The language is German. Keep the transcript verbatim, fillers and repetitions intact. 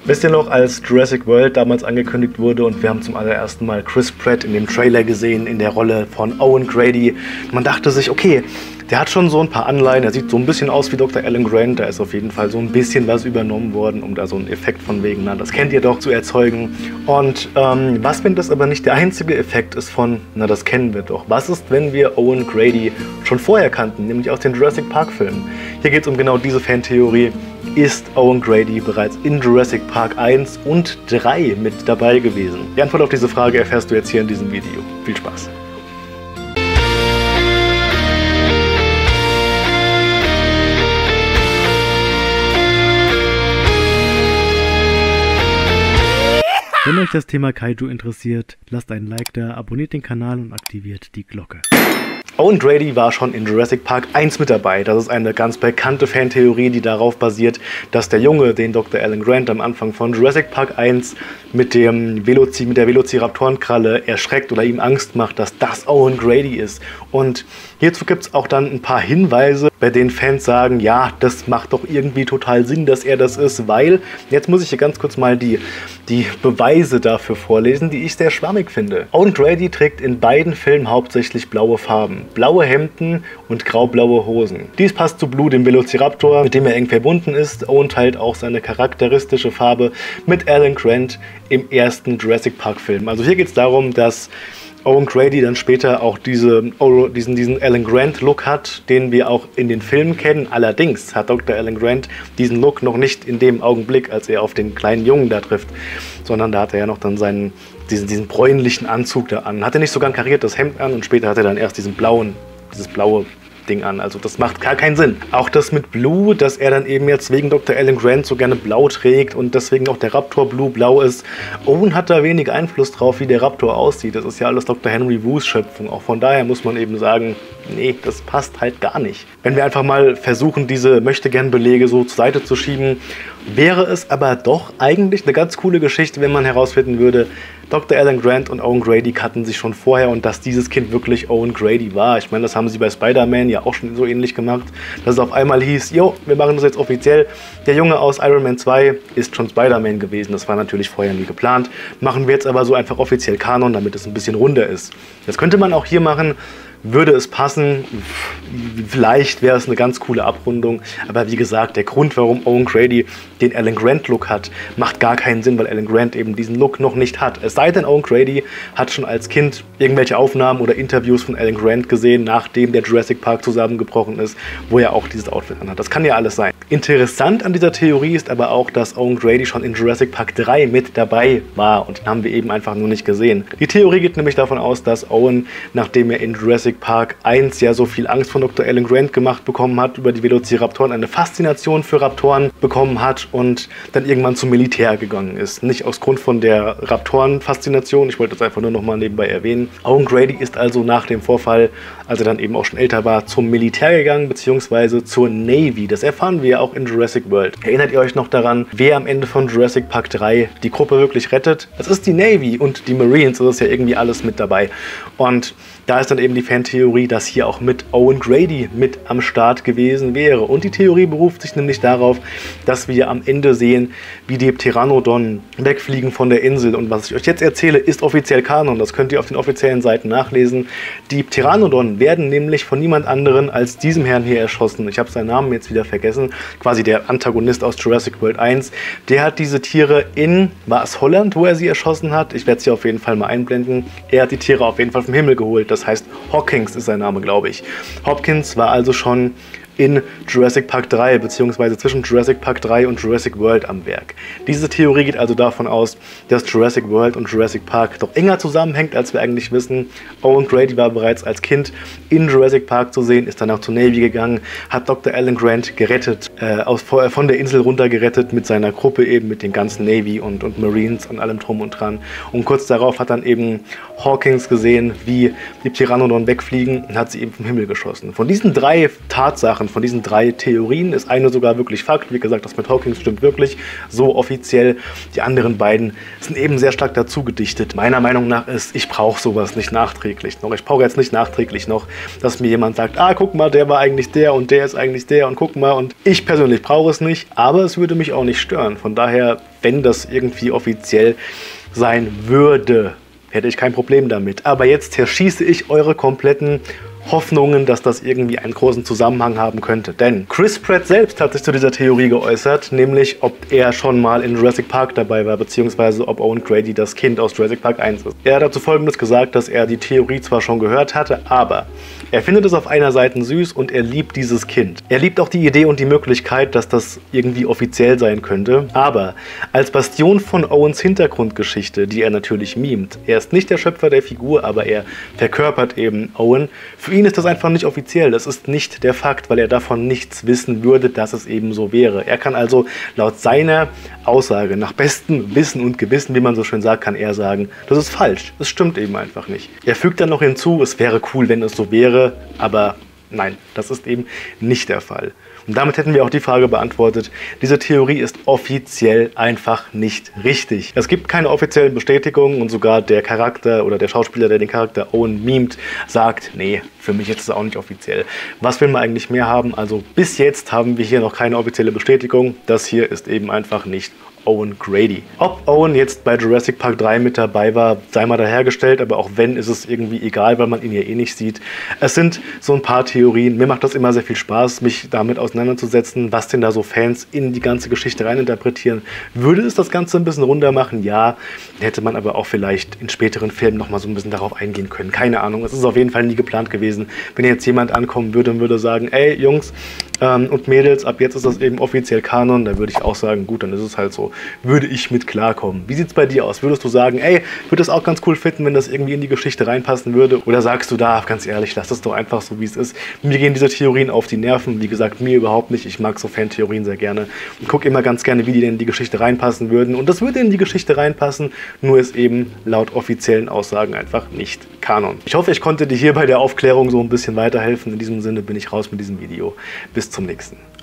Wisst ihr noch, als Jurassic World damals angekündigt wurde und wir haben zum allerersten Mal Chris Pratt in dem Trailer gesehen, in der Rolle von Owen Grady. Man dachte sich, okay, der hat schon so ein paar Anleihen, er sieht so ein bisschen aus wie Doktor Alan Grant, da ist auf jeden Fall so ein bisschen was übernommen worden, um da so einen Effekt von wegen, na, das kennt ihr doch, zu erzeugen. Und ähm, was, wenn das aber nicht der einzige Effekt ist von, na, das kennen wir doch. Was ist, wenn wir Owen Grady schon vorher kannten, nämlich aus den Jurassic Park Filmen? Hier geht es um genau diese Fantheorie. Ist Owen Grady bereits in Jurassic Park eins und drei mit dabei gewesen? Die Antwort auf diese Frage erfährst du jetzt hier in diesem Video. Viel Spaß! Wenn euch das Thema Kaiju interessiert, lasst einen Like da, abonniert den Kanal und aktiviert die Glocke. Owen Grady war schon in Jurassic Park eins mit dabei. Das ist eine ganz bekannte Fantheorie, die darauf basiert, dass der Junge, den Doktor Alan Grant am Anfang von Jurassic Park eins mit, dem Veloci mit der Velociraptorenkralle erschreckt oder ihm Angst macht, dass das Owen Grady ist. Und hierzu gibt es auch dann ein paar Hinweise, bei denen Fans sagen, ja, das macht doch irgendwie total Sinn, dass er das ist, weil, jetzt muss ich hier ganz kurz mal die, die Beweise dafür vorlesen, die ich sehr schwammig finde. Owen Grady trägt in beiden Filmen hauptsächlich blaue Farben. Blaue Hemden und graublaue Hosen. Dies passt zu Blue, dem Velociraptor, mit dem er eng verbunden ist. Owen teilt auch seine charakteristische Farbe mit Alan Grant im ersten Jurassic Park Film. Also hier geht es darum, dass Owen Grady dann später auch diese, diesen, diesen Alan Grant Look hat, den wir auch in den Filmen kennen. Allerdings hat Doktor Alan Grant diesen Look noch nicht in dem Augenblick, als er auf den kleinen Jungen da trifft, sondern da hat er ja noch dann seinen, diesen, diesen bräunlichen Anzug da an. Hat er nicht sogar ein kariertes Hemd an und später hat er dann erst diesen blauen, dieses blaue Ding an. Also das macht gar keinen Sinn. Auch das mit Blue, dass er dann eben jetzt wegen Doktor Alan Grant so gerne blau trägt und deswegen auch der Raptor Blue blau ist. Owen hat da wenig Einfluss drauf, wie der Raptor aussieht. Das ist ja alles Doktor Henry Wu's Schöpfung. Auch von daher muss man eben sagen, nee, das passt halt gar nicht. Wenn wir einfach mal versuchen, diese Möchtegern-Belege so zur Seite zu schieben, wäre es aber doch eigentlich eine ganz coole Geschichte, wenn man herausfinden würde, Doktor Alan Grant und Owen Grady kannten sich schon vorher und dass dieses Kind wirklich Owen Grady war. Ich meine, das haben sie bei Spider-Man ja auch schon so ähnlich gemacht, dass es auf einmal hieß, jo, wir machen das jetzt offiziell. Der Junge aus Iron Man zwei ist schon Spider-Man gewesen. Das war natürlich vorher nie geplant. Machen wir jetzt aber so einfach offiziell Kanon, damit es ein bisschen runder ist. Das könnte man auch hier machen. Würde es passen, vielleicht wäre es eine ganz coole Abrundung, aber wie gesagt, der Grund, warum Owen Grady den Alan Grant Look hat, macht gar keinen Sinn, weil Alan Grant eben diesen Look noch nicht hat. Es sei denn, Owen Grady hat schon als Kind irgendwelche Aufnahmen oder Interviews von Alan Grant gesehen, nachdem der Jurassic Park zusammengebrochen ist, wo er auch dieses Outfit anhat. Das kann ja alles sein. Interessant an dieser Theorie ist aber auch, dass Owen Grady schon in Jurassic Park drei mit dabei war und den haben wir eben einfach nur nicht gesehen. Die Theorie geht nämlich davon aus, dass Owen, nachdem er in Jurassic Park eins ja so viel Angst von Doktor Alan Grant gemacht bekommen hat über die Velociraptoren, eine Faszination für Raptoren bekommen hat und dann irgendwann zum Militär gegangen ist. Nicht aus Grund von der Raptoren-Faszination, ich wollte das einfach nur noch mal nebenbei erwähnen. Owen Grady ist also nach dem Vorfall, als er dann eben auch schon älter war, zum Militär gegangen, beziehungsweise zur Navy. Das erfahren wir ja auch in Jurassic World. Erinnert ihr euch noch daran, wer am Ende von Jurassic Park drei die Gruppe wirklich rettet? Das ist die Navy und die Marines, das ist ja irgendwie alles mit dabei. Und da ist dann eben die Fantheorie, dass hier auch mit Owen Grady mit am Start gewesen wäre. Und die Theorie beruft sich nämlich darauf, dass wir am Ende sehen, wie die Pteranodon wegfliegen von der Insel. Und was ich euch jetzt erzähle, ist offiziell Kanon. Das könnt ihr auf den offiziellen Seiten nachlesen. Die Pteranodon werden nämlich von niemand anderen als diesem Herrn hier erschossen. Ich habe seinen Namen jetzt wieder vergessen. Quasi der Antagonist aus Jurassic World eins. Der hat diese Tiere in, war es Holland, wo er sie erschossen hat? Ich werde es hier auf jeden Fall mal einblenden. Er hat die Tiere auf jeden Fall vom Himmel geholt. Das heißt, Hawkins ist sein Name, glaube ich. Hopkins war also schon in Jurassic Park drei, beziehungsweise zwischen Jurassic Park drei und Jurassic World am Werk. Diese Theorie geht also davon aus, dass Jurassic World und Jurassic Park doch enger zusammenhängt, als wir eigentlich wissen. Owen Grady war bereits als Kind in Jurassic Park zu sehen, ist danach zur Navy gegangen, hat Doktor Alan Grant gerettet, äh, aus, von der Insel runter gerettet mit seiner Gruppe eben, mit den ganzen Navy und, und Marines und allem drum und dran. Und kurz darauf hat dann eben Hawkins gesehen, wie die Pteranodon wegfliegen und hat sie eben vom Himmel geschossen. Von diesen drei Tatsachen davon. Von diesen drei Theorien ist eine sogar wirklich Fakt. Wie gesagt, das mit Hawkins stimmt wirklich, so offiziell. Die anderen beiden sind eben sehr stark dazu gedichtet. Meiner Meinung nach ist, ich brauche sowas nicht nachträglich noch. Ich brauche jetzt nicht nachträglich noch, dass mir jemand sagt, ah, guck mal, der war eigentlich der und der ist eigentlich der und guck mal. Und ich persönlich brauche es nicht, aber es würde mich auch nicht stören. Von daher, wenn das irgendwie offiziell sein würde, hätte ich kein Problem damit. Aber jetzt zerschieße ich eure kompletten Hoffnungen, dass das irgendwie einen großen Zusammenhang haben könnte. Denn Chris Pratt selbst hat sich zu dieser Theorie geäußert, nämlich ob er schon mal in Jurassic Park dabei war, beziehungsweise ob Owen Grady das Kind aus Jurassic Park eins ist. Er hat dazu Folgendes gesagt, dass er die Theorie zwar schon gehört hatte, aber er findet es auf einer Seite süß und er liebt dieses Kind. Er liebt auch die Idee und die Möglichkeit, dass das irgendwie offiziell sein könnte, aber als Bastion von Owens Hintergrundgeschichte, die er natürlich mimt, er ist nicht der Schöpfer der Figur, aber er verkörpert eben Owen. Für ihn ist das einfach nicht offiziell, das ist nicht der Fakt, weil er davon nichts wissen würde, dass es eben so wäre. Er kann also laut seiner Aussage, nach bestem Wissen und Gewissen, wie man so schön sagt, kann er sagen, das ist falsch, das stimmt eben einfach nicht. Er fügt dann noch hinzu, es wäre cool, wenn es so wäre, aber nein, das ist eben nicht der Fall. Und damit hätten wir auch die Frage beantwortet, diese Theorie ist offiziell einfach nicht richtig. Es gibt keine offiziellen Bestätigungen und sogar der Charakter oder der Schauspieler, der den Charakter Owen mimt, sagt, nee, für mich ist es auch nicht offiziell. Was will man eigentlich mehr haben? Also bis jetzt haben wir hier noch keine offizielle Bestätigung. Das hier ist eben einfach nicht Owen Grady. Ob Owen jetzt bei Jurassic Park drei mit dabei war, sei mal dahergestellt, aber auch wenn, ist es irgendwie egal, weil man ihn ja eh nicht sieht. Es sind so ein paar Theorien. Mir macht das immer sehr viel Spaß, mich damit auseinanderzusetzen, was denn da so Fans in die ganze Geschichte reininterpretieren. Würde es das Ganze ein bisschen runder machen? Ja. Hätte man aber auch vielleicht in späteren Filmen nochmal so ein bisschen darauf eingehen können. Keine Ahnung. Es ist auf jeden Fall nie geplant gewesen. Wenn jetzt jemand ankommen würde und würde sagen, ey Jungs ähm, und Mädels, ab jetzt ist das eben offiziell Kanon, dann würde ich auch sagen, gut, dann ist es halt so. Würde ich mit klarkommen. Wie sieht es bei dir aus? Würdest du sagen, ey, würde das auch ganz cool finden, wenn das irgendwie in die Geschichte reinpassen würde? Oder sagst du da, ganz ehrlich, lass das doch einfach so, wie es ist. Mir gehen diese Theorien auf die Nerven. Wie gesagt, mir überhaupt nicht. Ich mag so Fan-Theorien sehr gerne. Und gucke immer ganz gerne, wie die denn in die Geschichte reinpassen würden. Und das würde in die Geschichte reinpassen, nur ist eben laut offiziellen Aussagen einfach nicht Kanon. Ich hoffe, ich konnte dir hier bei der Aufklärung so ein bisschen weiterhelfen. In diesem Sinne bin ich raus mit diesem Video. Bis zum nächsten.